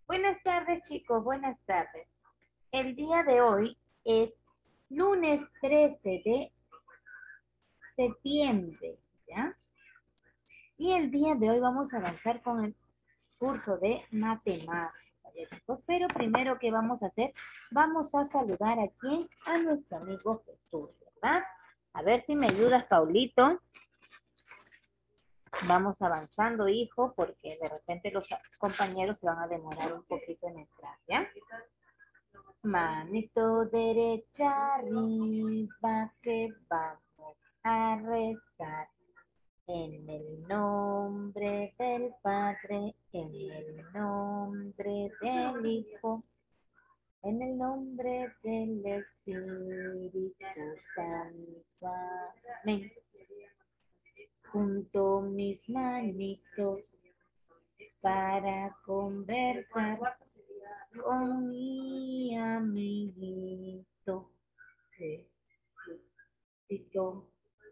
Buenas tardes, chicos, buenas tardes. El día de hoy es lunes 13 de septiembre, ¿ya? Y el día de hoy vamos a avanzar con el curso de matemáticas, ¿ya, chicos? Pero primero, ¿qué vamos a hacer? Vamos a saludar a quién, a nuestro amigo Jesús, ¿verdad? A ver si me ayudas, Paulito. Vamos avanzando, hijo, porque de repente los compañeros se van a demorar un poquito en entrar, ¿ya? Manito derecha arriba que vamos a rezar. En el nombre del Padre, en el nombre del Hijo, en el nombre del Espíritu Santo. Amén. Junto mis manitos para conversar con mi amiguito Jesucito.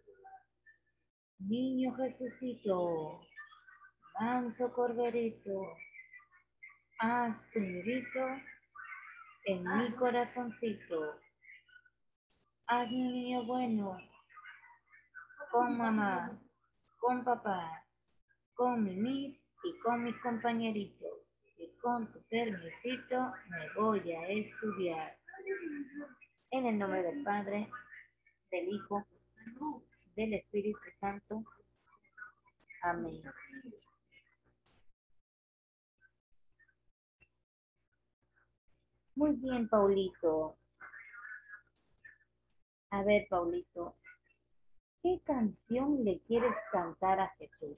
Niño Jesucito, manso corderito, haz tu nidito en mi corazoncito. Hazme un niño bueno, con mamá, con papá, con Mimi y con mis compañeritos. Y con tu permisito me voy a estudiar. En el nombre del Padre, del Hijo, del Espíritu Santo. Amén. Muy bien, Paulito. A ver, Paulito, ¿qué canción le quieres cantar a Jesús?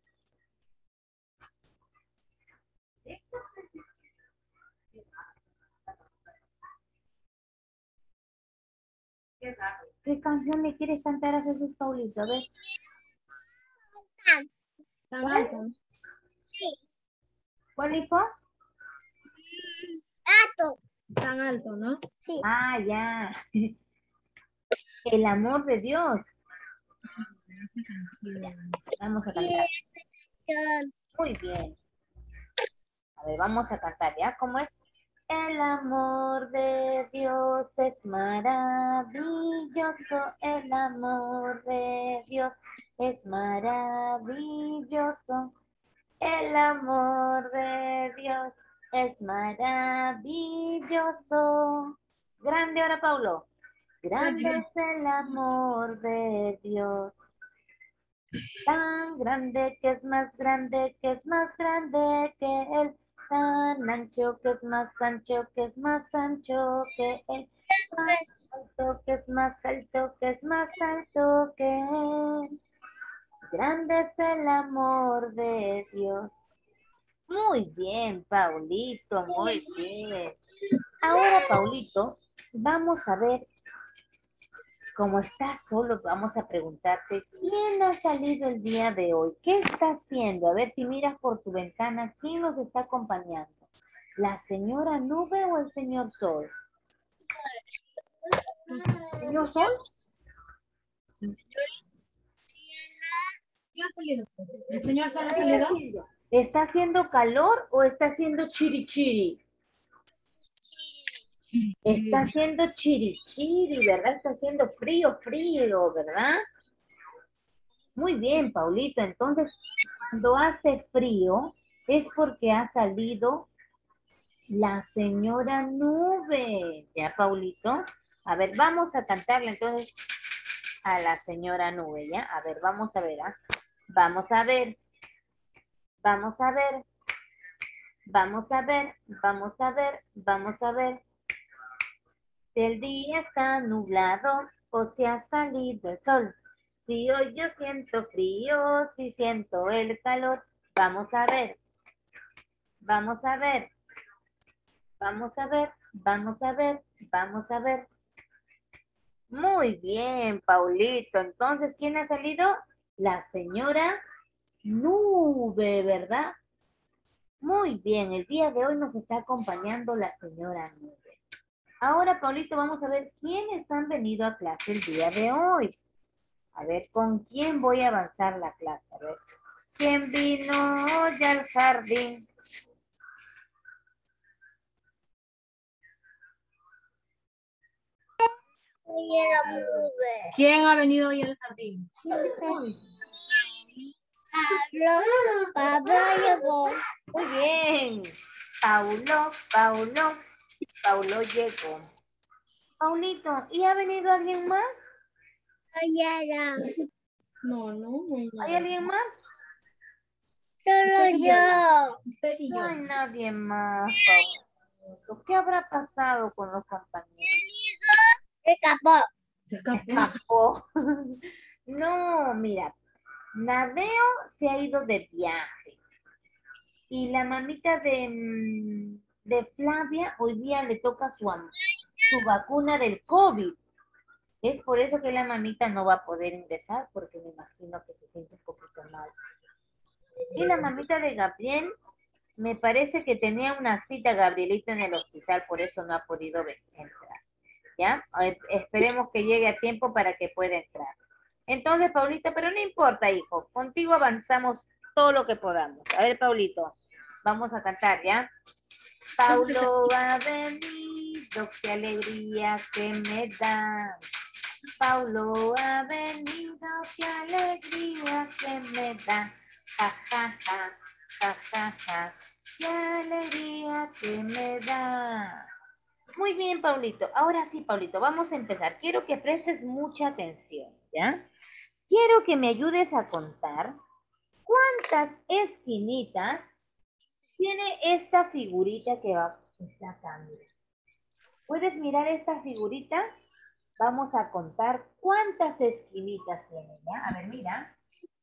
¿Qué canción le quieres cantar a Jesús, Paulito? A ver, Tan ¿cuál? alto. ¿Cuál, hijo? Alto. Tan alto, ¿no? Sí. Ah, ya. El amor de Dios. Ya, vamos a cantar. Muy bien. A ver, vamos a cantar, ¿ya? ¿Cómo es? El amor de Dios es maravilloso, el amor de Dios es maravilloso, el amor de Dios es maravilloso. Grande ahora, Paulo. Grande es el amor de Dios, tan grande que es más grande, que es más grande que él, tan ancho que es más ancho, que es más ancho que él, tan alto que es más alto, que es más alto que él. Grande es el amor de Dios. Muy bien, Paulito, muy bien. Ahora, Paulito, vamos a ver, como estás solo, vamos a preguntarte, ¿quién ha salido el día de hoy? ¿Qué está haciendo? A ver si miras por tu ventana, ¿quién nos está acompañando? ¿La señora Nube o el señor Sol? ¿Señor Sol? ¿Qué ha salido? ¿El señor solo ha salido? ¿Está haciendo calor o está haciendo chiri chiri? Está haciendo chiri chiri, ¿verdad? Está haciendo frío, frío, ¿verdad? Muy bien, Paulito. Entonces, cuando hace frío es porque ha salido la señora Nube. ¿Ya, Paulito? A ver, vamos a cantarle entonces a la señora Nube, ¿ya? A ver, vamos a ver, ¿ah? Vamos a ver, vamos a ver, vamos a ver, vamos a ver, vamos a ver. Si el día está nublado o si ha salido el sol. Si hoy yo siento frío, si siento el calor. Vamos a ver, vamos a ver, vamos a ver, vamos a ver, vamos a ver. Muy bien, Paulito. Entonces, ¿quién ha salido? La señora Nube, ¿verdad? Muy bien, el día de hoy nos está acompañando la señora Nube. Ahora, Paulito, vamos a ver quiénes han venido a clase el día de hoy. A ver, ¿con quién voy a avanzar la clase? A ver, ¿quién vino hoy al jardín? ¿Quién ha venido hoy al jardín? Pablo llegó. Muy bien. Paulo llegó. Paulito, ¿y ha venido alguien más? No, ¿Hay alguien más? Solo yo. Usted y yo. No hay nadie más, Paulito. ¿Qué habrá pasado con los compañeros? Se escapó. Se escapó. Escapó. No, mira, Nadeo se ha ido de viaje y la mamita de Flavia hoy día le toca su vacuna del COVID. Es por eso que la mamita no va a poder ingresar porque me imagino que se siente un poquito mal. Y la mamita de Gabriel, me parece que tenía una cita Gabrielita en el hospital, por eso no ha podido entrar. ¿Ya? Esperemos que llegue a tiempo para que pueda entrar. Entonces, Paulito, pero no importa, hijo. Contigo avanzamos todo lo que podamos. A ver, Paulito, vamos a cantar, ¿ya? Paulo ha venido, qué alegría que me da. Paulo ha venido, qué alegría que me da. Ja, ja, ja, ja, ja, ja. Qué alegría que me da. Muy bien, Paulito. Ahora sí, Paulito, vamos a empezar. Quiero que prestes mucha atención, ¿ya? Quiero que me ayudes a contar cuántas esquinitas tiene esta figurita que va sacando. ¿Puedes mirar esta figurita? Vamos a contar cuántas esquinitas tiene, ¿ya? A ver, mira.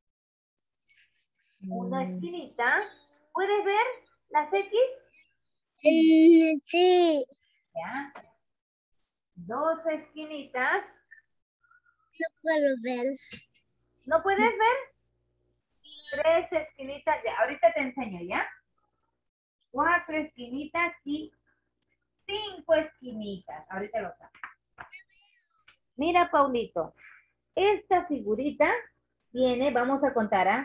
Una esquinita. ¿Puedes ver las X? Sí. ¿Ya? Dos esquinitas. No puedo ver. ¿No puedes ver? Tres esquinitas. Ya, ahorita te enseño, ¿ya? Cuatro esquinitas y 5 esquinitas. Ahorita lo saco. Mira, Paulito. Esta figurita tiene, vamos a contar, ¿ah?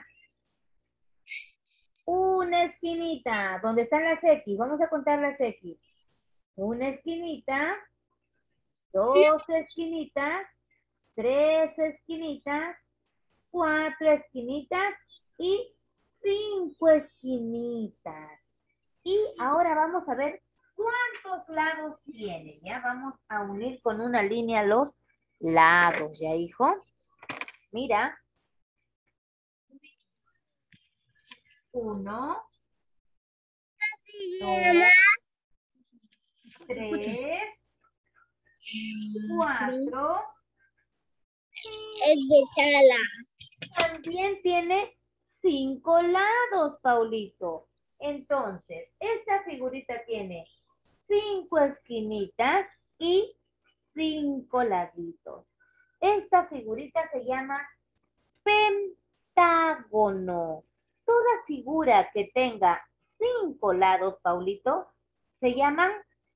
Una esquinita. ¿Dónde están las X? Vamos a contar las X. Una esquinita. Dos esquinitas. Tres esquinitas. Cuatro esquinitas. Y 5 esquinitas. Y ahora vamos a ver cuántos lados tiene. Ya vamos a unir con una línea los lados, ¿ya, hijo? Mira. 1, 2, 3, 4. Es de sala. También tiene 5 lados, Paulito. Entonces, esta figurita tiene 5 esquinitas y 5 laditos. Esta figurita se llama pentágono. Toda figura que tenga 5 lados, Paulito, se llaman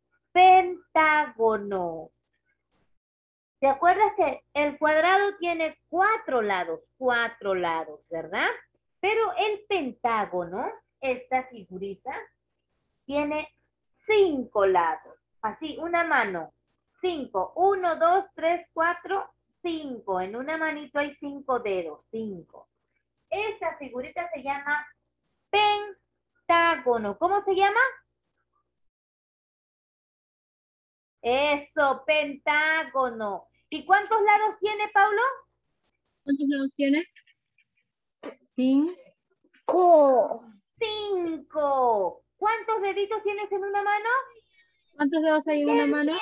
pentágono. ¿Te acuerdas que el cuadrado tiene 4 lados, ¿verdad? Pero el pentágono, esta figurita, tiene 5 lados. Así, una mano. 5. 1, 2, 3, 4, 5. En una manito hay 5 dedos. 5. Esta figurita se llama pentágono. ¿Cómo se llama? Eso, pentágono. ¿Y cuántos lados tiene, Paulo? ¿Cuántos lados tiene? 5. 5. ¿Cuántos deditos tienes en una mano? ¿Cuántos dedos hay en una mano?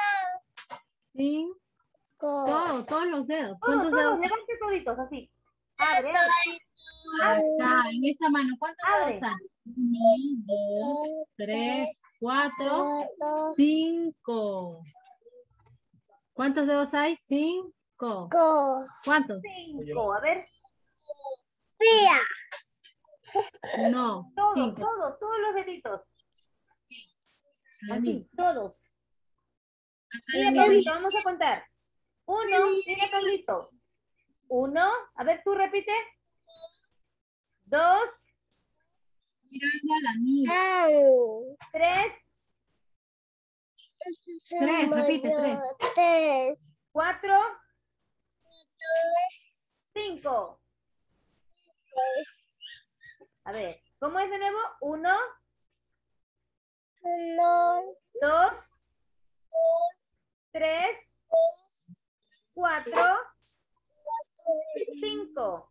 5. Todos los dedos. ¿Cuántos dedos hay? Levante toditos, así. Abre. Acá, en esta mano. ¿Cuántos Abre. dedos hay? 1, 2, 3, 4, 5. ¿Cuántos dedos hay? 5. ¿Cuántos? 5. A ver. No. Todos los deditos. Así, todos. Mira, Pablito, vamos a contar. 1, mira, Pablito. 1, a ver, tú repite. 2, Mirando a la mía. 3, 3, repite, 3. 4, 5. A ver, ¿cómo es de nuevo? 1, 2, 3, 4, 5.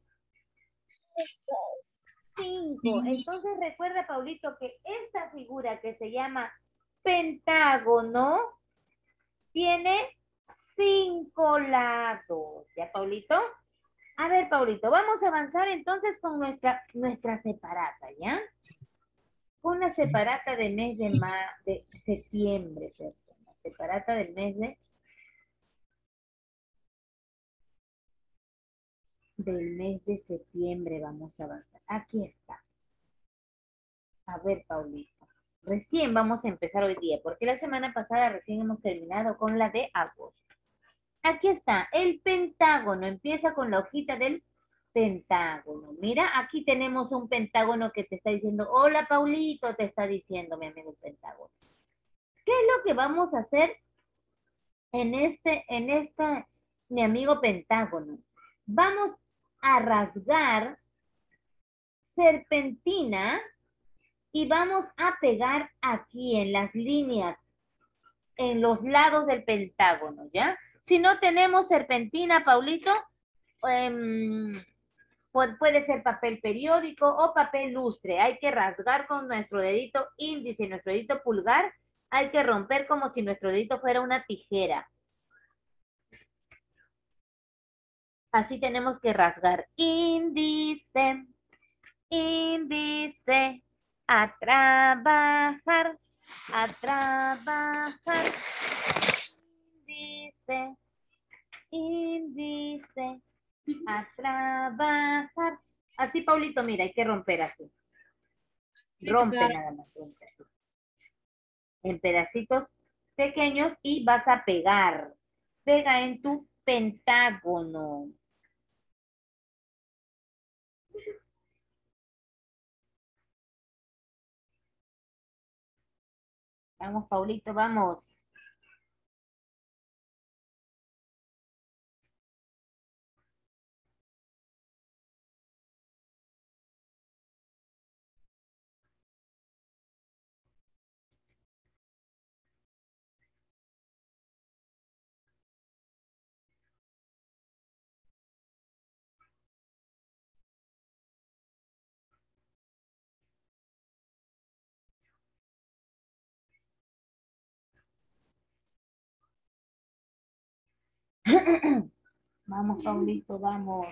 5. Entonces recuerda, Paulito, que esta figura que se llama pentágono tiene 5 lados. ¿Ya, Paulito? A ver, Paulito, vamos a avanzar entonces con nuestra separata, ¿ya? Con la separata del mes de septiembre, ¿cierto? La separata del mes de septiembre vamos a avanzar. Aquí está. A ver, Paulito. Recién vamos a empezar hoy día, porque la semana pasada recién hemos terminado con la de agosto. Aquí está, el pentágono. Empieza con la hojita del pentágono. Mira, aquí tenemos un pentágono que te está diciendo, hola, Paulito, te está diciendo mi amigo el pentágono. ¿Qué es lo que vamos a hacer mi amigo pentágono? Vamos a rasgar serpentina y vamos a pegar aquí en las líneas, en los lados del pentágono, ¿ya? Si no tenemos serpentina, Paulito, puede ser papel periódico o papel lustre. Hay que rasgar con nuestro dedito índice y nuestro dedito pulgar. Hay que romper como si nuestro dedito fuera una tijera. Así tenemos que rasgar. Índice, índice, a trabajar, a trabajar. Índice, índice, a trabajar. Así, Paulito, mira, hay que romper así. Rompe nada más, rompe así. En pedacitos pequeños y vas a pegar. Pega en tu pentágono. Vamos, Paulito, vamos. Vamos, Paulito, vamos.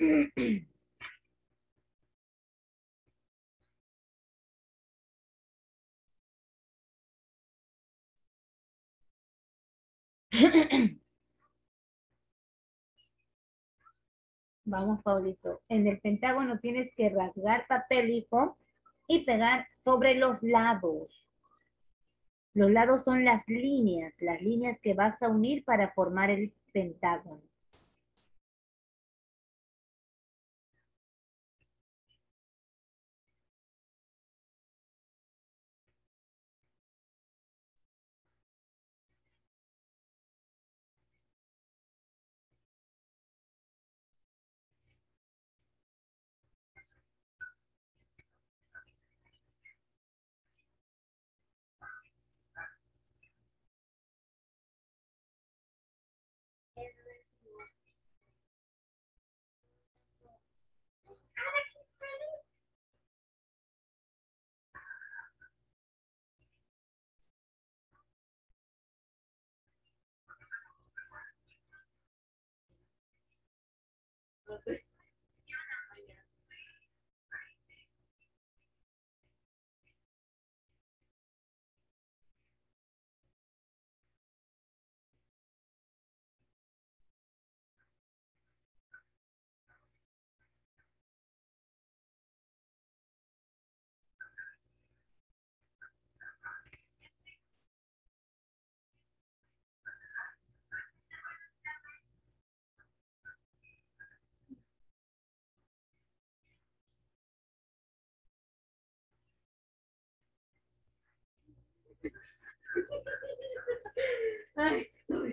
Vamos, Paulito. En el pentágono tienes que rasgar papel, hijo, y pegar sobre los lados. Los lados son las líneas que vas a unir para formar el pentágono. Ay,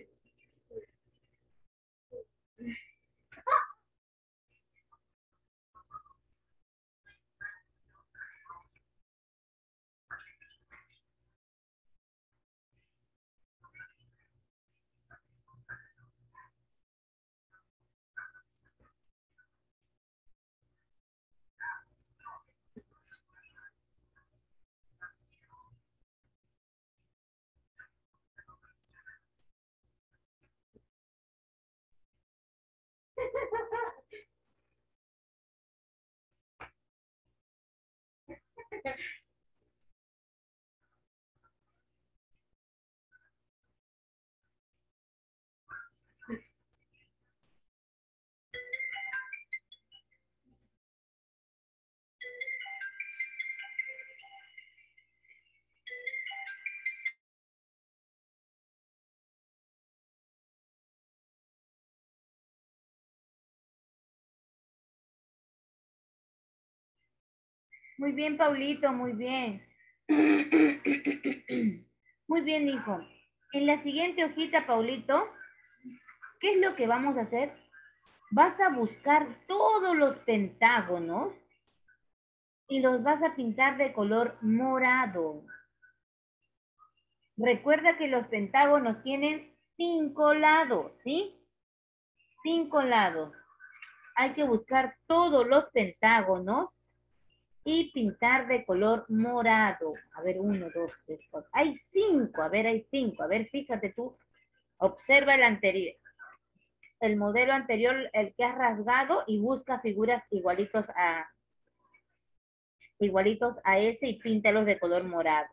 muy bien, Paulito, muy bien. Muy bien, hijo. En la siguiente hojita, Paulito, ¿qué es lo que vamos a hacer? Vas a buscar todos los pentágonos y los vas a pintar de color morado. Recuerda que los pentágonos tienen 5 lados, ¿sí? 5 lados. Hay que buscar todos los pentágonos y pintar de color morado. A ver, 1, 2, 3, 4. Hay 5, a ver, hay 5. A ver, fíjate tú. Observa el anterior, el modelo anterior, el que has rasgado, y busca figuras igualitos a ese y píntalos de color morado.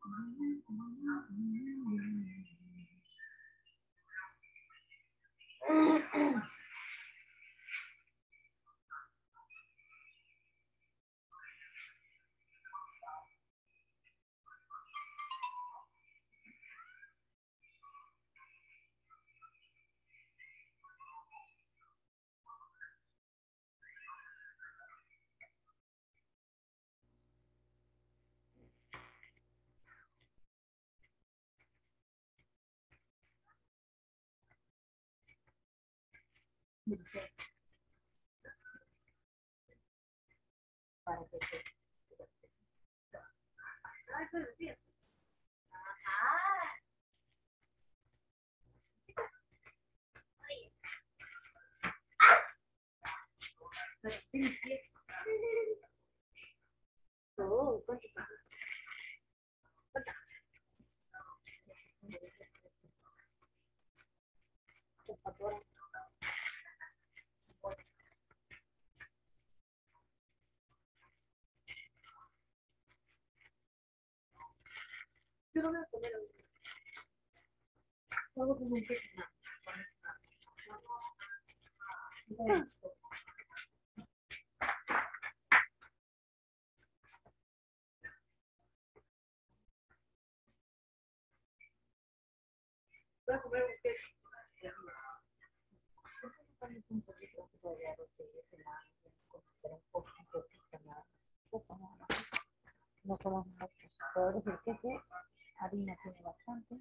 Para que se... Oh, yo no voy a comer hoy. Luego como un poco más. Voy a comer un queso. Un poquito de arroz y eso, nada, un poquito nada. No como mucho. Pero es el queso, harina tiene bastante.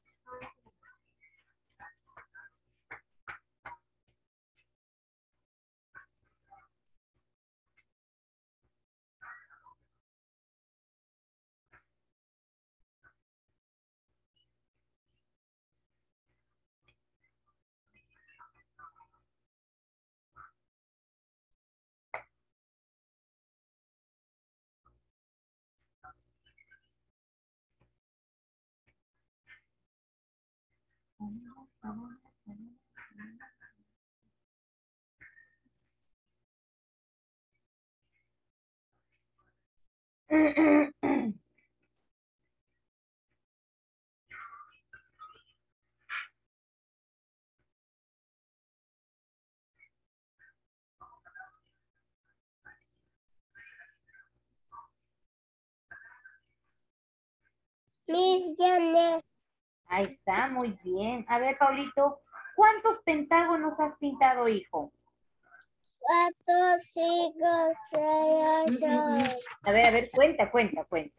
Miss Janet. Ahí está, muy bien. A ver, Paulito, ¿cuántos pentágonos has pintado, hijo? 4, 5, 6, 8. A ver, cuenta. Cuenta. 2,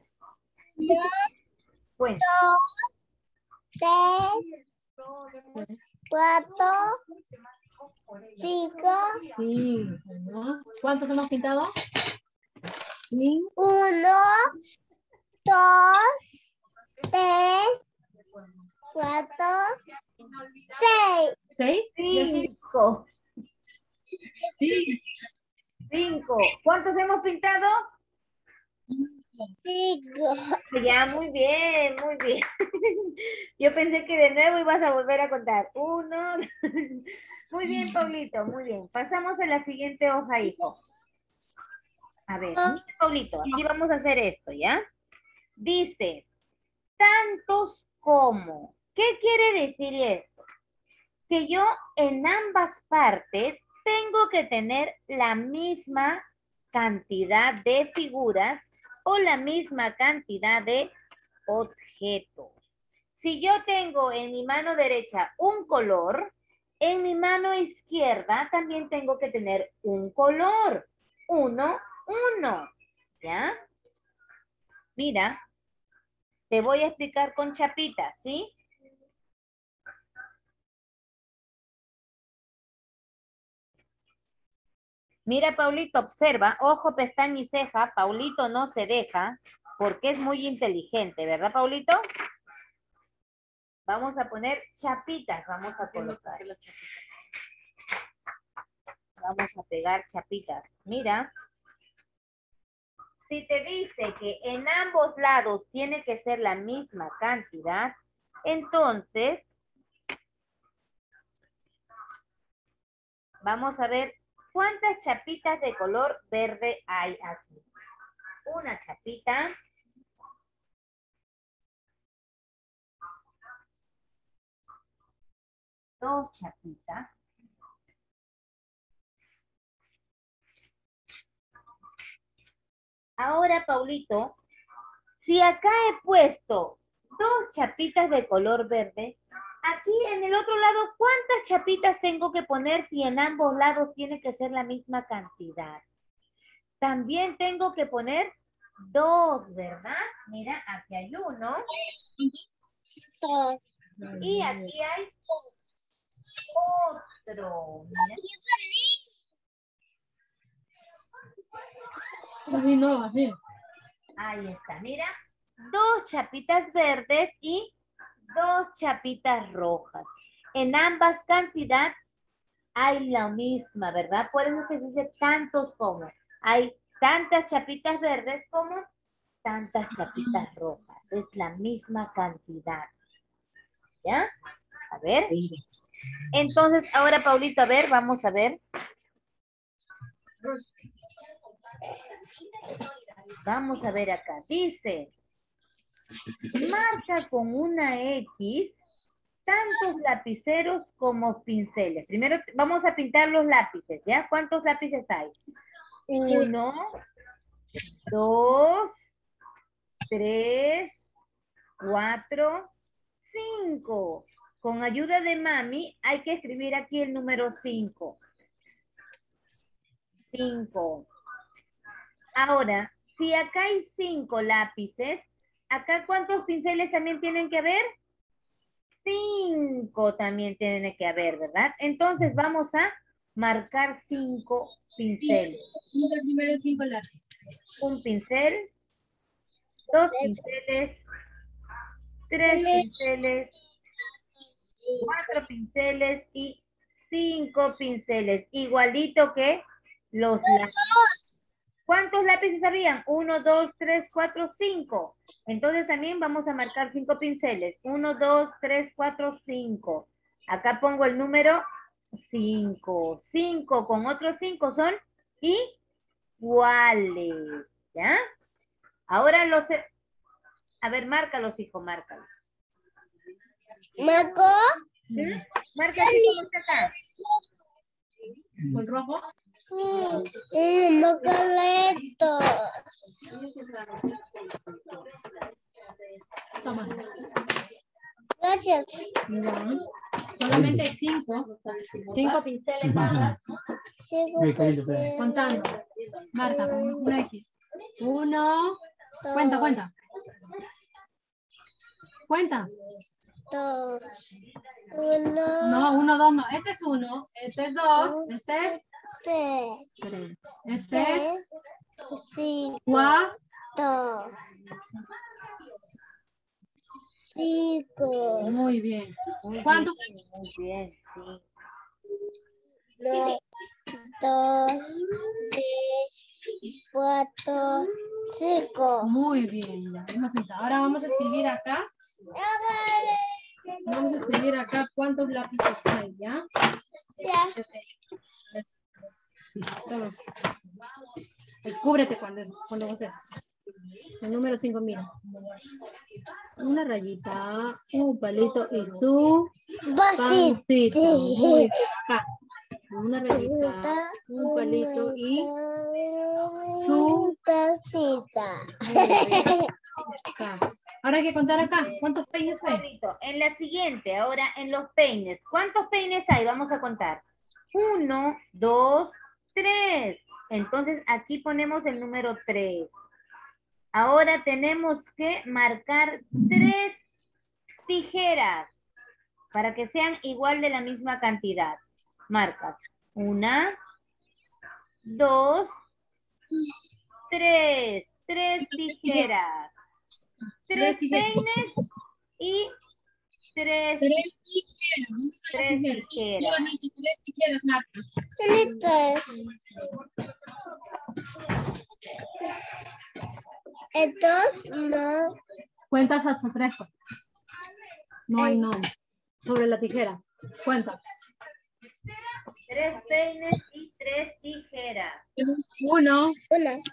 3, 4, 5, Sí, ¿no? ¿Cuántos hemos pintado? Sí. 1, 2, 3, 4, 6. ¿6? ¿Y así? 5. Sí. 5. ¿Cuántos hemos pintado? 5. Ya, muy bien, muy bien. Yo pensé que de nuevo ibas a volver a contar. 1. Muy bien, Paulito, muy bien. Pasamos a la siguiente hoja, hijo. A ver, mira, Paulito, aquí vamos a hacer esto, ¿ya? Dice, tantos como. ¿Qué quiere decir esto? Que yo en ambas partes tengo que tener la misma cantidad de figuras o la misma cantidad de objetos. Si yo tengo en mi mano derecha un color, en mi mano izquierda también tengo que tener un color. 1, 1. ¿Ya? Mira, te voy a explicar con chapitas, ¿sí? Mira, Paulito, observa, ojo, pestaña y ceja. Paulito no se deja porque es muy inteligente, ¿verdad, Paulito? Vamos a poner chapitas, vamos a colocar. Vamos a pegar chapitas. Mira, si te dice que en ambos lados tiene que ser la misma cantidad, entonces vamos a ver cuántas chapitas de color verde hay aquí. Una chapita, 2 chapitas. Ahora, Paulito, si acá he puesto 2 chapitas de color verde, aquí en el otro lado, ¿cuántas chapitas tengo que poner si en ambos lados tiene que ser la misma cantidad? También tengo que poner 2, ¿verdad? Mira, aquí hay 1. Dos. Y aquí hay otro. Mira. Así no, así. Ahí está, mira. 2 chapitas verdes y 2 chapitas rojas. En ambas cantidades hay la misma, ¿verdad? Por eso que se dice tantos como. Hay tantas chapitas verdes como tantas chapitas rojas. Es la misma cantidad. ¿Ya? A ver. Entonces, ahora, Paulito, a ver, vamos a ver. Vamos a ver acá. Dice, marca con una X tantos lapiceros como pinceles. Primero vamos a pintar los lápices, ¿ya? ¿Cuántos lápices hay? 1, 2, 3, 4, 5. Con ayuda de mami hay que escribir aquí el número 5. 5. Ahora, si acá hay 5 lápices, ¿acá cuántos pinceles también tienen que haber? 5 también tiene que haber, ¿verdad? Entonces vamos a marcar 5 pinceles. Los primeros 5 lápices. Un pincel, 2 pinceles, 3 pinceles, 4 pinceles y 5 pinceles. Igualito que los lápices. ¿Cuántos lápices habían? 1, 2, 3, 4, 5. Entonces también vamos a marcar 5 pinceles. 1, 2, 3, 4, 5. Acá pongo el número 5. 5 con otros 5 son iguales. ¿Ya? Ahora los... A ver, márcalos, hijo, márcalos. ¿Marco? ¿Sí? Marca, hijo, acá. ¿Con rojo? Mocoleto. Toma. Gracias. Ya. Solamente 5. 5 pinceles más. Contando. Marca con una X. 1. Cuenta, cuenta. Cuenta. 2. 1. No, 1, 2, no. Este es 1. Este es 2. Este es 3. 3. Este es 5. 4. 5. Muy bien. Muy ¿Cuántos? bien, muy bien, sí. 2, 3, 4, 5. Muy bien. Ya. Ahora vamos a escribir acá. Vamos a escribir acá cuántos lápices hay, ¿ya? Toma. Cúbrete cuando vos veas. El número 5, mira. Una rayita, un palito y su pancita. Muy bien. Acá. Una rayita, un palito y su pancita. Exacto. Ahora hay que contar acá. ¿Cuántos peines hay? Paulito, en la siguiente, ahora en los peines. ¿Cuántos peines hay? Vamos a contar. 1, 2, 3. Entonces aquí ponemos el número 3. Ahora tenemos que marcar 3 tijeras para que sean igual de la misma cantidad. Marcas. 1, 2, 3. 3 tijeras. 3 peines y 3 tijeras. 3 tijeras. Solamente 3 tijeras, Marta. Entonces, no. Cuentas hasta 3. No hay nombre. Sobre la tijera. Cuenta. 3 peines y 3 tijeras. 1. 1,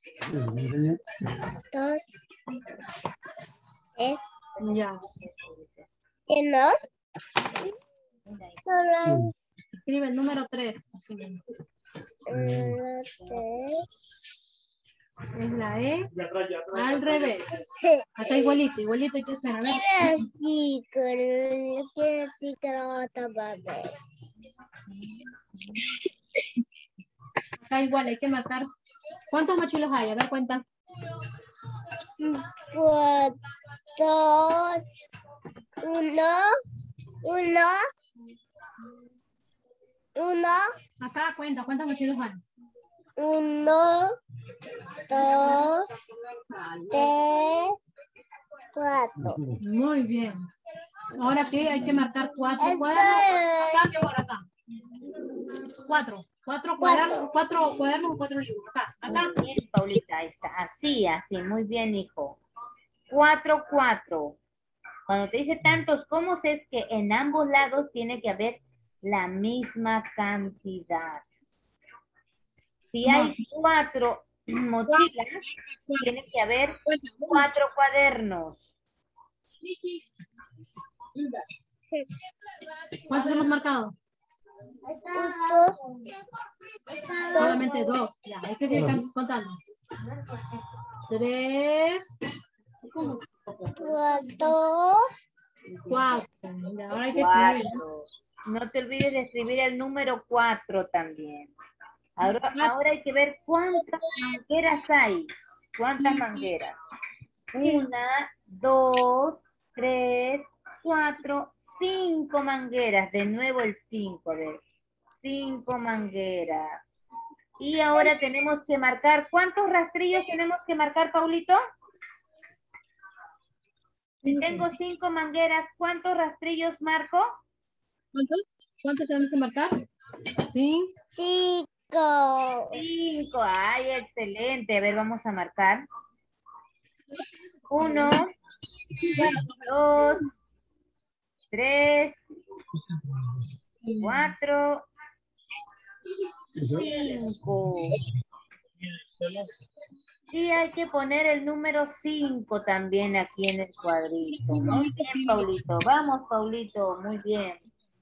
2, 3. Ya. ¿Y no? Solo Escribe el número 3. Es la E al revés. Acá igualito, igualito hay que hacer. A ver. quiere decir que lo otra vez. Acá igual hay que marcar. ¿Cuántos mochilos hay? A ver, cuenta. 4, 1, 1, Acá cuenta, ¿cuántos mochilos hay? 1, 2, 3, 4. Muy bien. Ahora que hay que marcar 4 cuadernos. Acá, por acá. 4 cuadernos, 4 cuadernos, 4 libros. Acá. Muy bien, Paulita, ahí está. Así, muy bien, hijo. 4, 4. Cuando te dice tantos como es que en ambos lados tiene que haber la misma cantidad. Si hay 4 mochilas, tiene que haber 4 cuadernos. ¿Cuántos hemos marcado? Solamente 2. Ya, hay que seguir contando. 3, 4, 4. Ahora hay que 4. escribir. No te olvides de escribir el número 4 también. Ahora hay que ver cuántas mangueras hay. ¿Cuántas mangueras? 1, 2, 3, 4, 5 mangueras. De nuevo el 5. 5 mangueras. Y ahora tenemos que marcar. ¿Cuántos rastrillos tenemos que marcar, Paulito? Si tengo 5 mangueras, ¿cuántos rastrillos marco? ¿Cuántos tenemos que marcar? 5. 5. Ay, excelente. A ver, vamos a marcar. 1, 2, 3, 4, 5. Y hay que poner el número 5 también aquí en el cuadrito. Muy bien, Paulito. Vamos, Paulito. Muy bien.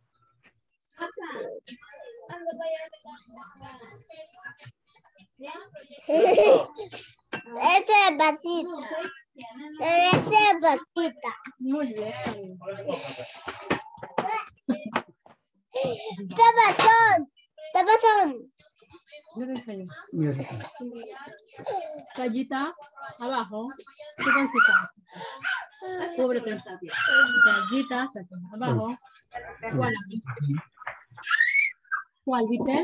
Ese es vasito. Ese es vasita. Muy bien. Tabazón. Yo te enseño. Rayita abajo. Tu pancita. Cúbrete. Rayita abajo. ¿Cuál? ¿Cuál, viste?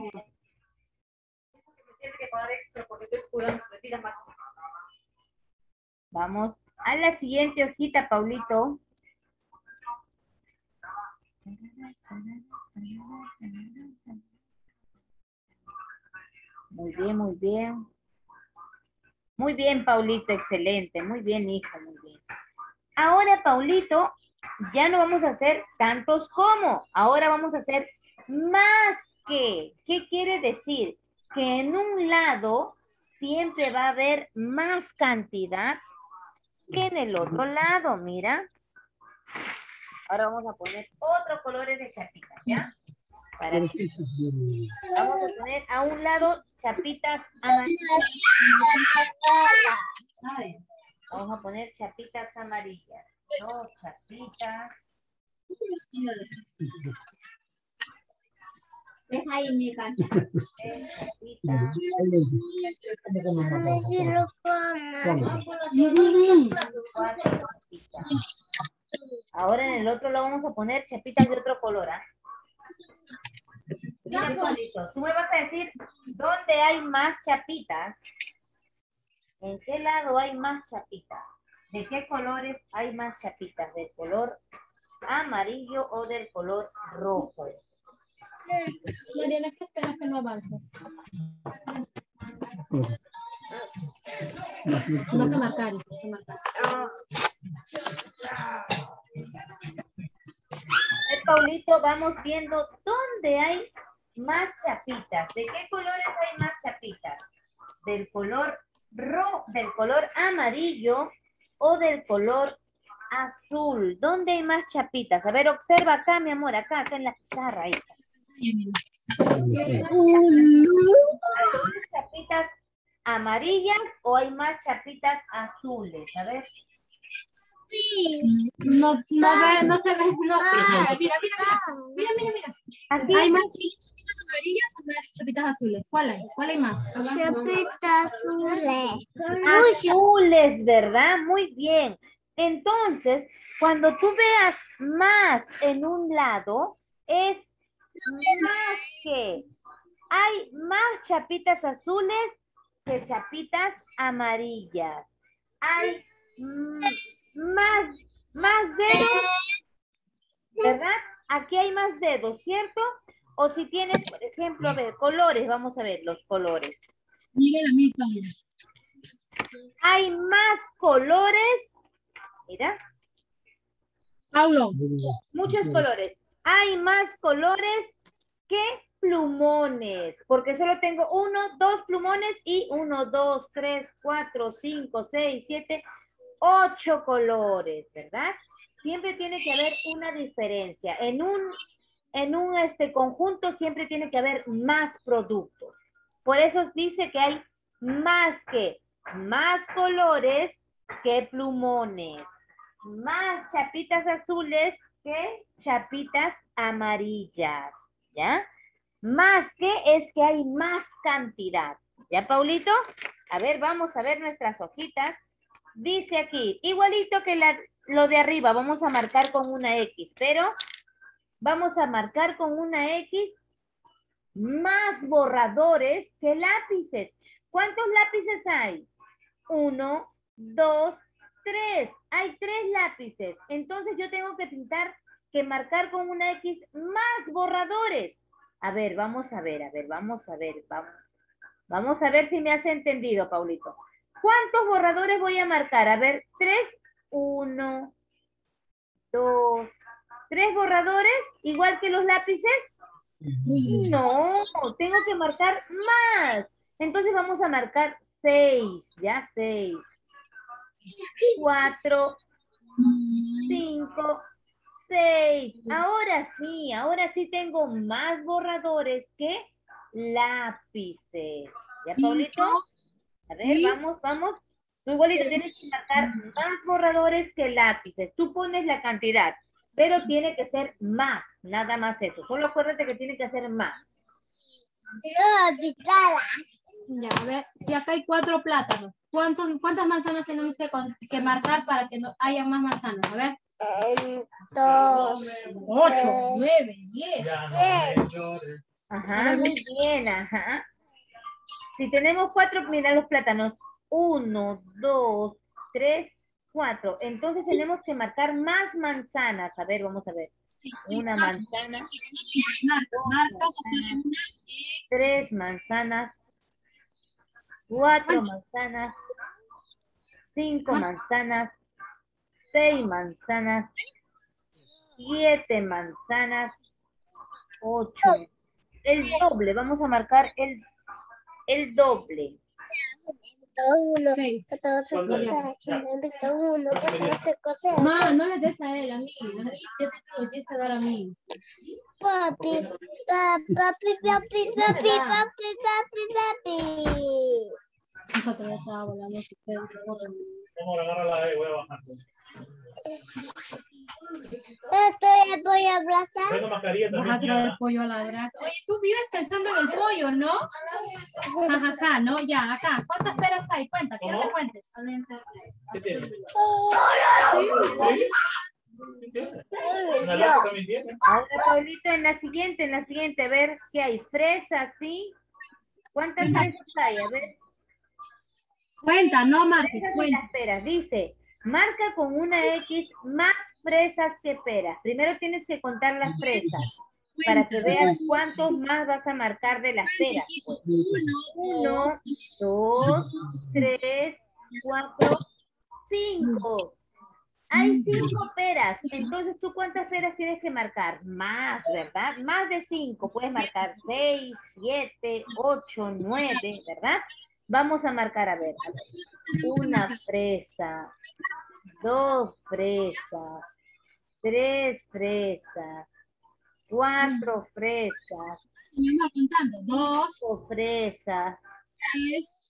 Vamos a la siguiente hojita, Paulito. Muy bien, muy bien. Muy bien, Paulito, excelente. Muy bien, hijo, muy bien. Ahora, Paulito, ya no vamos a hacer tantos como. Ahora vamos a hacer más que. ¿Qué quiere decir? Que en un lado siempre va a haber más cantidad que en el otro lado, mira. Ahora vamos a poner otros colores de chapitas, ¿ya? Vamos a poner a un lado chapitas amarillas. Vamos a poner chapitas amarillas. 2 chapitas. Deja ahí mi cancha. 3 chapitas. Si lo coman. 4 chapitas. Ahora en el otro lado vamos a poner chapitas de otro color, ¿ah? Mira, Paulito, tú me vas a decir dónde hay más chapitas. ¿En qué lado hay más chapitas? ¿De qué colores hay más chapitas? ¿Del color amarillo o del color rojo? Mariana, ¿qué esperas que no avances? Vas a marcar. Paulito, vamos viendo dónde hay más chapitas. ¿De qué colores hay más chapitas? ¿Del color amarillo o del color azul. ¿Dónde hay más chapitas? A ver, observa acá, mi amor, acá en la pizarra. Ahí. ¿Hay más chapitas amarillas o hay más chapitas azules? A ver. No se ve. No. Mira. Aquí. ¿Hay más chapitas amarillas o más chapitas azules? ¿Cuál hay más? Chapitas azules. Azules, ¿verdad? Muy bien. Entonces, cuando tú veas más en un lado, es más que. Hay más chapitas azules que chapitas amarillas. Hay más dedos, ¿verdad? Aquí hay más dedos, ¿cierto? O si tienes, por ejemplo, a ver, colores, vamos a ver los colores. Miren la misma. Hay más colores, mira. Paulo. Muchos colores. Hay más colores que plumones, porque solo tengo 1, 2 plumones y 1, 2, 3, 4, 5, 6, 7, 8 colores, ¿verdad? Siempre tiene que haber una diferencia. En un conjunto siempre tiene que haber más productos. Por eso dice que hay más colores que plumones, más chapitas azules que chapitas amarillas, ¿ya? Más que es que hay más cantidad. ¿Ya, Paulito? A ver, vamos a ver nuestras hojitas. Dice aquí, igualito que lo de arriba, vamos a marcar con una X, pero vamos a marcar con una X más borradores que lápices. ¿Cuántos lápices hay? 1, 2, 3. Hay 3 lápices. Entonces yo tengo que marcar con una X más borradores. A ver, vamos a ver. Vamos a ver si me has entendido, Paulito. ¿Cuántos borradores voy a marcar? A ver, 3, 1, 2, 3 borradores, igual que los lápices. No, tengo que marcar más. Entonces vamos a marcar 6, ya 6. 4, 5, 6. Ahora sí tengo más borradores que lápices. ¿Ya, Paulito? A ver, vamos. Tú igualito tienes que marcar más borradores que lápices. Tú pones la cantidad, pero tiene que ser más, nada más eso. Solo acuérdate que tiene que ser más. Ya, a ver, si acá hay 4 plátanos, ¿cuántas manzanas tenemos que marcar para que no haya más manzanas? A ver. 2, 8, 9, 10. Ajá, muy bien, ajá. Si tenemos 4, mira los plátanos. 1, 2, 3, 4. Entonces tenemos que marcar más manzanas. A ver, vamos a ver. Una manzana. 3 manzanas. 4 manzanas. 5 manzanas. 6 manzanas. 7 manzanas. 8. El doble. Vamos a marcar el doble. 6. Ma, no le des a él, a mí. Yo te tienes que dar a mí. Papi. Fíjate, ya estaba volando. Vamos a agarrar la E, voy a bajar. Esto voy a abrazar. Tengo mascarilla Vas a también. traer el pollo a la grasa. Oye, tú vives pensando en el pollo, ¿no? Acá, ¿no? Ya, acá. ¿Cuántas peras hay? Cuenta, quiero que cuentes. ¿Qué tiene? Sí. ¿Una lata también tiene? Ahora, Paulito, en la siguiente, a ver qué hay. Fresas, ¿sí? ¿Cuántas fresas hay? A ver. Cuenta, no marques, Fresas y cuenta. las peras. Dice, marca con una X más fresas que peras. Primero tienes que contar las fresas para que veas cuántos más vas a marcar de las peras. 1, 2, 3, 4, 5. Hay 5 peras. Entonces, ¿tú cuántas peras tienes que marcar? Más, ¿verdad? Más de 5. Puedes marcar 6, 7, 8, 9, ¿verdad? Vamos a marcar, a ver. Una fresa, 2 fresas, 3 fresas, 4 fresas, Mi amor, contando. 2, 5 fresas, 3,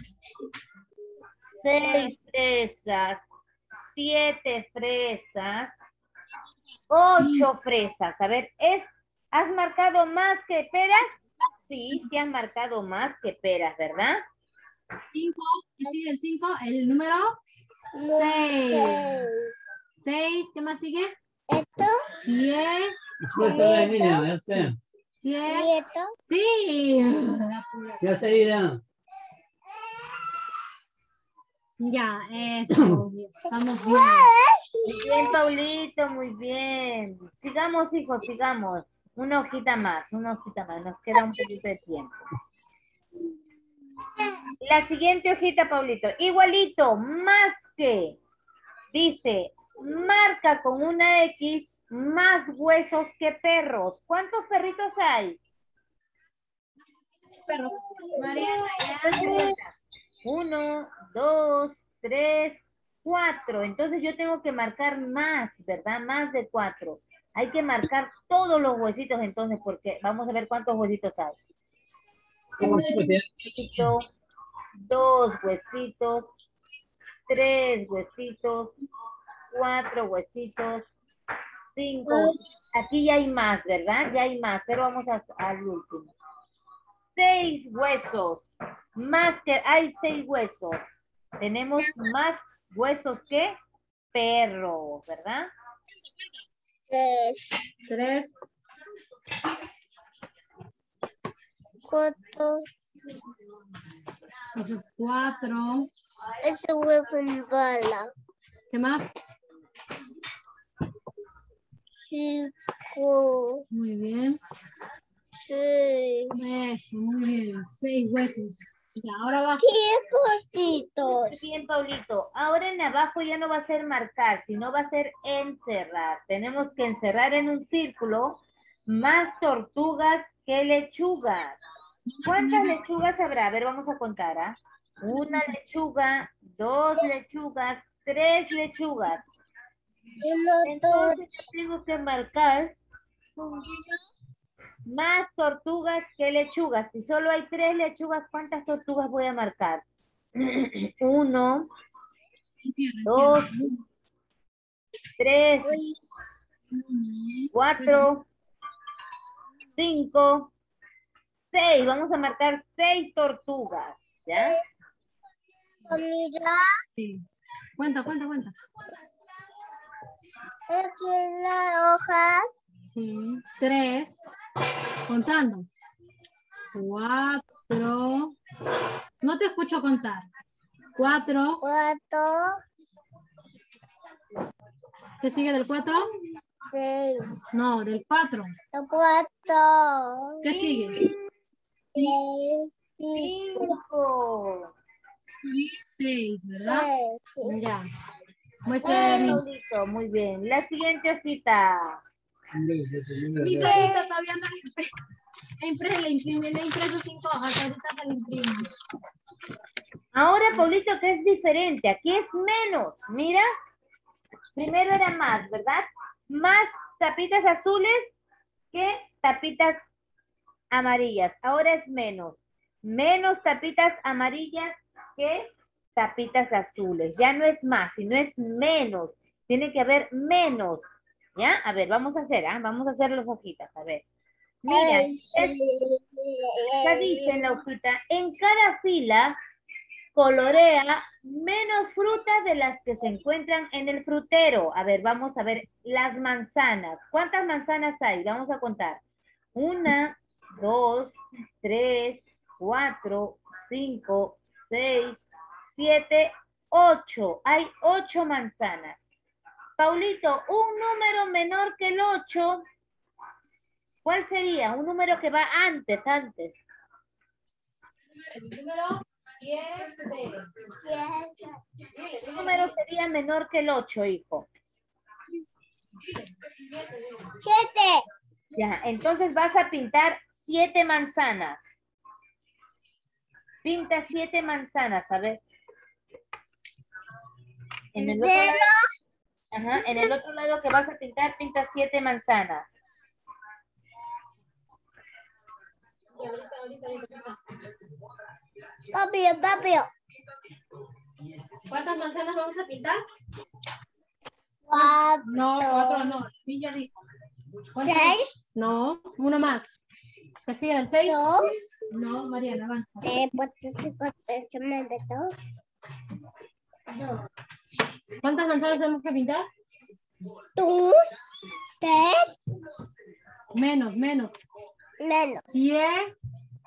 6 fresas, 7 fresas, 8 fresas. A ver, ¿has marcado más que peras? Sí, sí has marcado más que peras, ¿verdad? 5. ¿Qué sigue el 5? El número 6. 6. ¿Qué más sigue? Esto, 7. nieto, 7. nieto, Sí. Ya se irá. Ya, eso. Estamos bien. Muy bien, Paulito, muy bien. Sigamos, hijos, sigamos. Una hojita más, nos queda un poquito de tiempo. La siguiente hojita, Paulito, igualito, más que, dice, marca con una X más huesos que perros. ¿Cuántos perritos hay? Perros. 1, 2, 3, 4. Entonces yo tengo que marcar más, ¿verdad? Más de 4. Hay que marcar todos los huesitos entonces, porque vamos a ver cuántos huesitos hay. Un huesito, 2 huesitos, 3 huesitos, 4 huesitos, 5. Aquí ya hay más, ¿verdad? Ya hay más, pero vamos al último. 6 huesos. Más que hay 6 huesos. Tenemos más huesos que perros, ¿verdad? 3. 4, 4. ese huevo en bala, ¿Qué más? 5, Muy bien. 6, Eso, muy bien. 6 huesos. Ya, ahora va. 10 cositos. Muy bien, Paulito. Ahora en abajo ya no va a ser marcar, sino va a ser encerrar. Tenemos que encerrar en un círculo más tortugas que lechugas. ¿Cuántas lechugas habrá? A ver, vamos a contar, ¿ah? 1 lechuga, 2 lechugas, 3 lechugas. Entonces tengo que marcar más tortugas que lechugas. Si solo hay 3 lechugas, ¿cuántas tortugas voy a marcar? 1, 2, 3, 4, 5, 6. Vamos a marcar 6 tortugas, ¿ya? Mira, Sí. Cuenta. aquí en las hojas, Sí. 3. Contando. 4. No te escucho contar. 4. 4, ¿Qué sigue del 4? 6, No, del 4. 4, ¿Qué sigue? 6, 5. 6, ¿verdad? 6. Ya. Muestra Bien, mis. Paulito, muy bien. La siguiente hojita. Mis hojitas todavía no le impreso 5 hojas, ahorita te lo imprimo. Ahora, Paulito, que es diferente. Aquí es menos. Mira, primero era más, ¿verdad? Más tapitas azules que tapitas amarillas. Ahora es menos. Menos tapitas amarillas que tapitas azules. Ya no es más, sino es menos. Tiene que haber menos. ¿Ya? A ver, vamos a hacer, ¿ah? Vamos a hacer las hojitas, a ver. Mira, ya dice en la hojita, en cada fila colorea menos frutas de las que se encuentran en el frutero. A ver, vamos a ver las manzanas. ¿Cuántas manzanas hay? Vamos a contar. 1, 2, 3, 4, 5, 6, 7, 8. Hay 8 manzanas. Paulito, un número menor que el 8, ¿cuál sería? Un número que va antes. El número 10. ¿Qué número sería menor que el 8, hijo? 7, Ya, entonces vas a pintar 7 manzanas. Pinta 7 manzanas, a ver. En el otro lado, ajá, en el otro lado que vas a pintar, pinta 7 manzanas. Rápido. ¿Cuántas manzanas vamos a pintar? 4, No, 4 no. Sí, ya dijo. 6, No, uno más. ¿Que sigue el 6? 2, No, Mariana, va. 3, 4, 5, 6, 7, 8, 2, ¿Cuántas manzanas tenemos que pintar? 2, 3, Menos. menos 10. 7.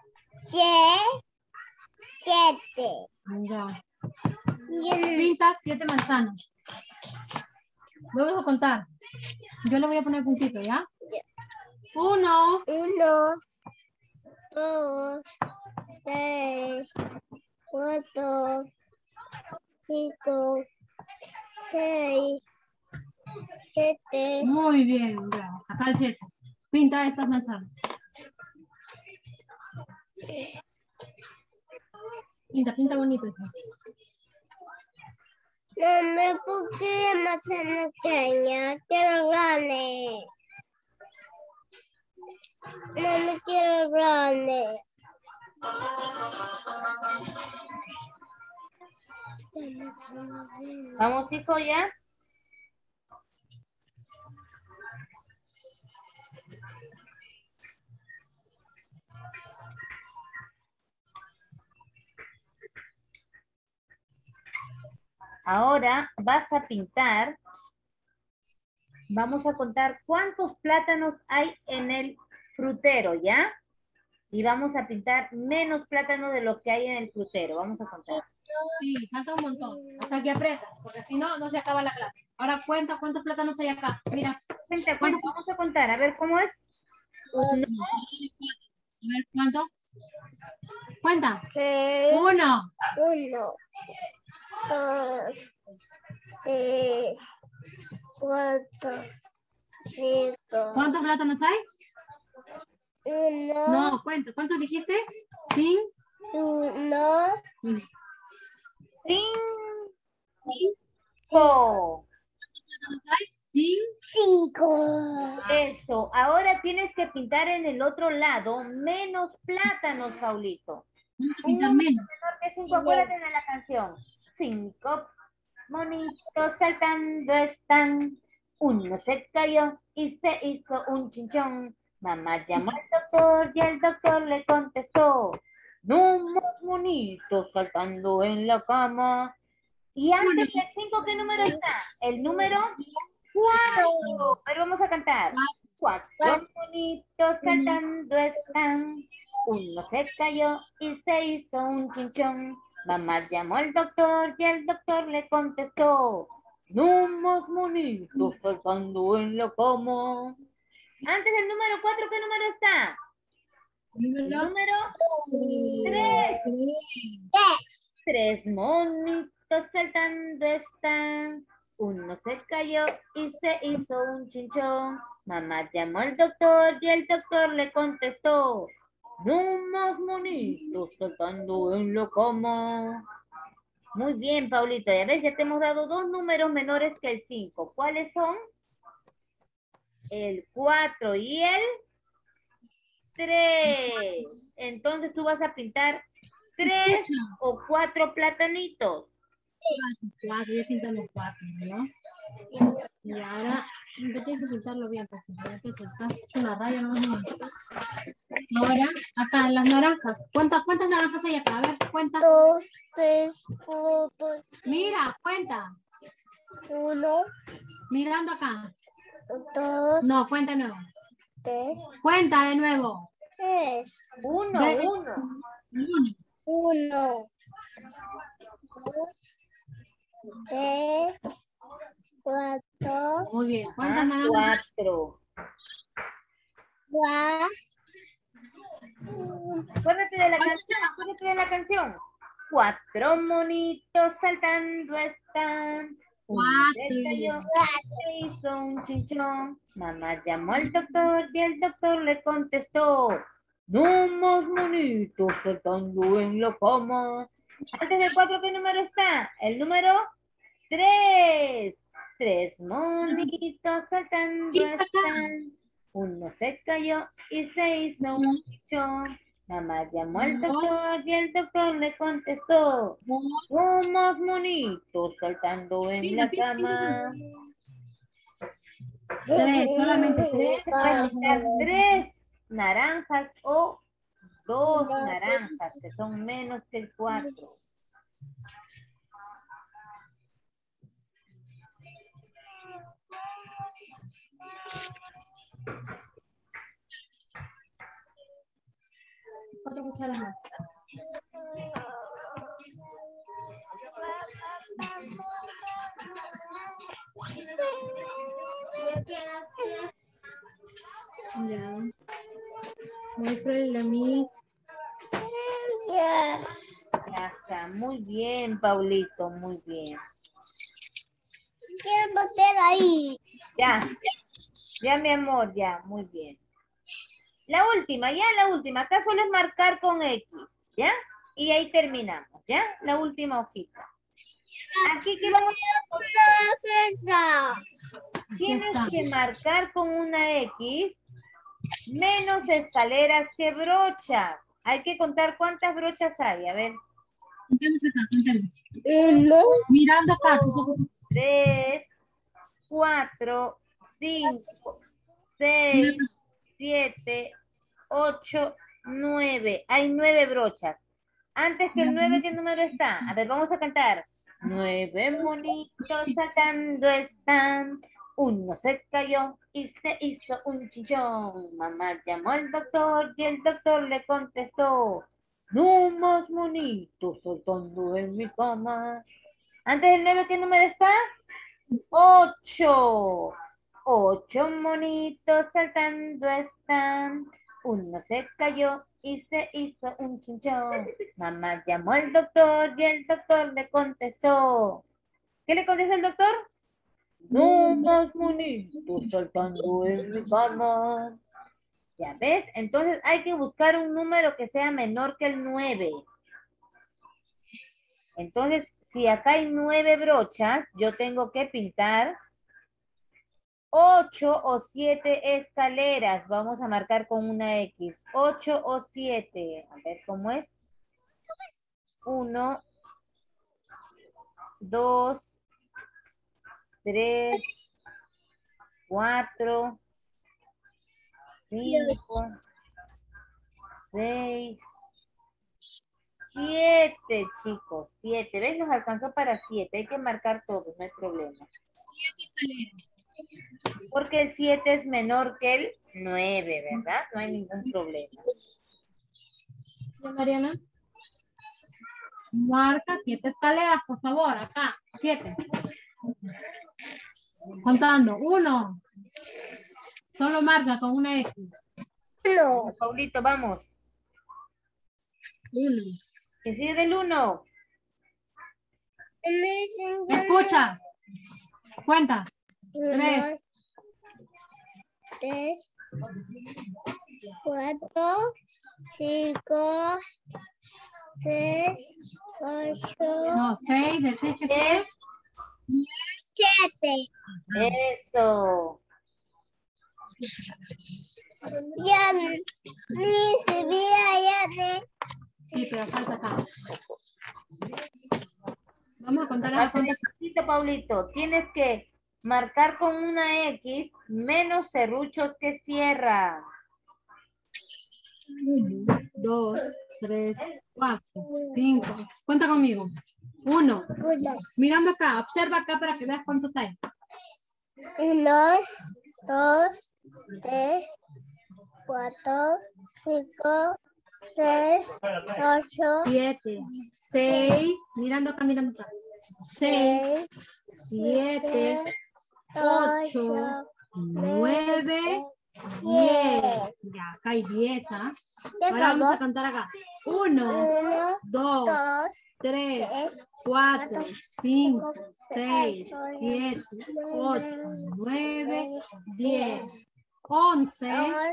Ya. Pinta 7 manzanas. Vamos a contar. Yo le voy a poner puntito, ¿ya? 1, 1, 2, 3, 4, 5, 6, 7. Muy bien, bravo. Acá el 7. Pinta estas manzanas. Pinta bonito. Mami, ¿por qué manzana pequeña? Quiero grande. Mami, quiero grande. Vamos, hijo, ya. Ahora vas a pintar. Vamos a contar cuántos plátanos hay en el frutero, ¿ya? Y vamos a pintar menos plátanos de lo que hay en el frutero. Vamos a contar. Sí, falta un montón. Hasta que aprieta, porque si no, no se acaba la clase. Ahora cuenta cuántos plátanos hay acá. Mira. Cuenta, vamos a contar. A ver, ¿cómo es? A ver, ¿cuánto? Cuenta. 1, 1. 2, 3, 4, 5. ¿Cuántos plátanos hay? 1, No, cuenta. ¿Cuántos dijiste? 5. 1, 5. ¿Hay? 5. Eso. Ahora tienes que pintar en el otro lado menos plátanos, Paulito. Vamos a pintar menos. Menor que 5, acuérdate de la canción. 5 monitos saltando están. Uno se cayó y se hizo un chinchón. Mamá llamó al doctor y el doctor le contestó. No más monitos saltando en la cama. Y antes del 5, ¿qué número está? El número 4. Pero vamos a cantar. 4 monitos saltando están. Uno se cayó y se hizo un chinchón. Mamá llamó al doctor y el doctor le contestó. No más monitos saltando en la cama. Antes del número 4, ¿qué número está? El número 3. 3 monitos saltando están. Uno se cayó y se hizo un chinchón. Mamá llamó al doctor y el doctor le contestó. No más monitos saltando en la cama. Muy bien, Paulito. Ya ves, ya te hemos dado 2 números menores que el 5. ¿Cuáles son? El 4 y el 3. Entonces tú vas a pintar 3 o 4 platanitos. 4, ya pintamos 4, ¿no? Y ahora, tienes que pintarlo bien, pues, entonces está hecho una raya, no. Ahora, acá en las naranjas. ¿Cuántas naranjas hay acá? A ver, cuenta. 2, 3, 4, Mira, cuenta. 1, Mirando acá. 2, No, cuenta de nuevo. 3, Cuenta de nuevo. 3, 1. 1, 2, 3, 4, Muy bien. ¿Cuántas naranjas? 4. 4, Acuérdate de la canción. 4 monitos saltando están. Uno se cayó, se hizo un chinchón. Mamá llamó al doctor y el doctor le contestó. No más monitos saltando en la cama. Antes del 4, ¿qué número está? El número 3. 3 monitos saltando están. Uno se cayó y se hizo un chichón. Mamá llamó al doctor y el doctor le contestó. Somos monitos saltando en la cama. 3, solamente 3. Pueden ser 3 naranjas o 2 naranjas, que son menos que el 4. Cuatro cucharas más. Ya. Muéstrale a mí. Ya. Ya está, muy bien, Paulito, muy bien. Quiero meter ahí. Ya, mi amor, ya, muy bien. La última, acá solo es marcar con X, ¿ya? Y ahí terminamos, ¿ya? La última hojita. Aquí que vamos a... Tienes que marcar con una X menos escaleras que brochas. Hay que contar cuántas brochas hay, a ver. Contemos acá, contemos. 1, Mirando acá, tus ojos. 3, 4, 5, 6, 7, 8, 9. Hay 9 brochas. Antes que el 9, ¿qué número está? A ver, vamos a cantar. 9 monitos saltando están. Uno se cayó y se hizo un chichón. Mamá llamó al doctor y el doctor le contestó. No más monitos saltando en mi cama. Antes del 9, ¿qué número está? 8. 8 monitos saltando están. Uno se cayó y se hizo un chinchón. Mamá llamó al doctor y el doctor le contestó. ¿Qué le contestó el doctor? No más monitos saltando en mi cama. ¿Ya ves? Entonces hay que buscar un número que sea menor que el 9. Entonces, si acá hay 9 brochas, yo tengo que pintar 8 o 7 escaleras. Vamos a marcar con una X. 8 o 7. A ver cómo es. 1, 2, 3, 4, 5, 6, 7, chicos. 7. ¿Ves? Nos alcanzó para 7. Hay que marcar todos, no hay problema. 7 escaleras. Porque el 7 es menor que el 9, ¿verdad? No hay ningún problema. ¿Ya, Mariana? Marca 7 escaleras, por favor, acá. 7. Contando. 1. Solo marca con una X. No. Paulito, vamos. 1. ¿Qué sigue del 1? Escucha. Cuenta. 3. 3, 4, 5, 6, 8, No, 6. Del 6 que sigue. 7. Eso. Ya ni se veía ya. Sí, pero falta acá. Vamos a contar a cuántas. Despacito, Paulito. Tienes que marcar con una X menos serruchos que cierra. 1, 2, 3, 4, 5. Cuenta conmigo. 1. 1, Mirando acá. Observa acá para que veas cuántos hay. 1, 2, 3, 4, 5, 6, 8, 7, 6. Mirando acá, mirando acá. 6, 7, 8, 9, 10. Ya, acá hay 10, ¿ah? Ahora vamos a cantar acá. 1, 2, 3, 4, 5, 6, 7, 8, 9, 10, 11,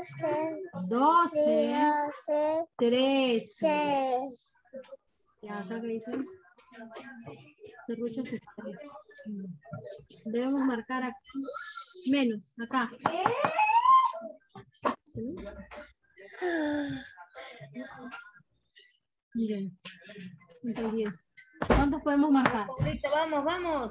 12, 13. ¿Ya acá qué dicen? Serruchos fiscales. Debemos marcar aquí. Menos, acá. ¿Sí? Miren. 10. ¿Cuántos podemos marcar? Listo, vamos, vamos.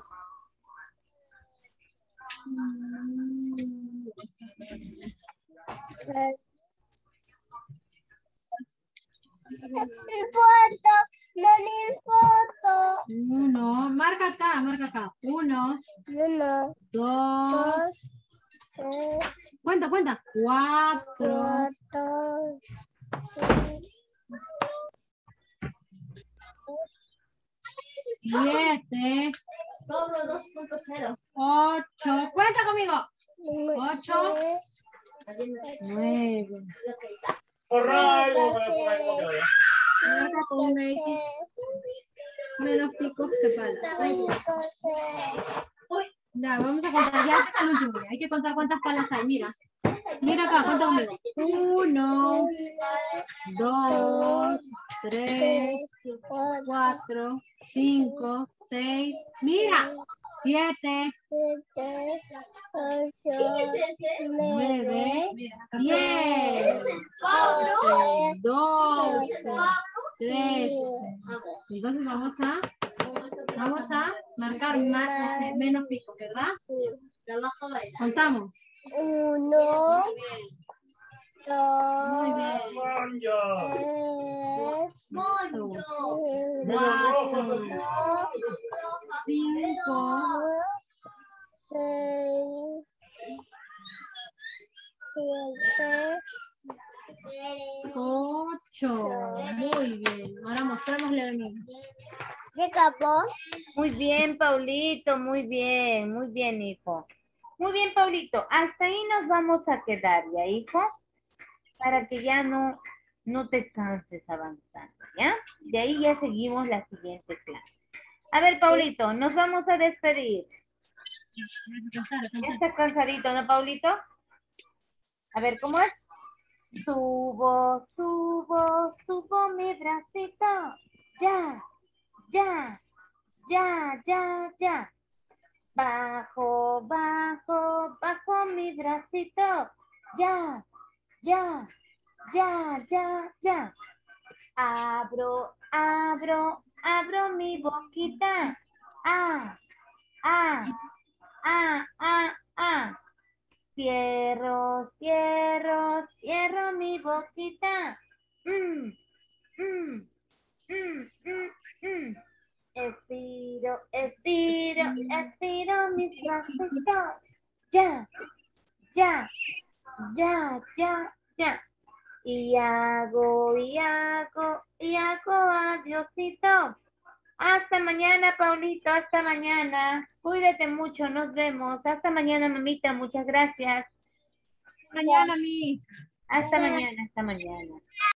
No importa, no me importa. 1. Marca acá. 1, Uno, 2. dos, tres, Cuenta. 4. cuatro, 7. Solo 2.0. 8. Cuenta conmigo. 8. 9. Por algo, voy a poner como que vaya. Marca con una X. Menos picos que palas. Ya, vamos a contar. Ya, este es el último. Hay que contar cuántas palas hay. Mira. Mira acá, cuenta conmigo. 1, 2, 3, 4, 5, 6. Mira. 7, 9, 10, 11, 12, 13. Entonces vamos a marcar menos picos, ¿verdad? Contamos. 1, 2, Muy bien. Vaya. 3, Eso. 4, 5, 6, 7, 8. Muy bien. Ahora mostrémosle al niño. ¿Ya acabó? Muy bien, Paulito, muy bien, hijo. Muy bien, Paulito. Hasta ahí nos vamos a quedar, ¿ya, hijo? Para que ya no te canses avanzando, ¿ya? De ahí ya seguimos la siguiente clase. A ver, Paulito, nos vamos a despedir. ¿Ya está cansadito, no, Paulito? A ver, ¿cómo es? Subo mi bracito. Ya. Bajo mi bracito. Ya. Abro mi boquita. Ah. Cierro mi boquita. Estiro mis bracitos. Ya. Y hago adiosito. Hasta mañana, Paulito, hasta mañana. Cuídate mucho, nos vemos. Hasta mañana, mamita, muchas gracias. Mañana, Miss. Hasta mañana.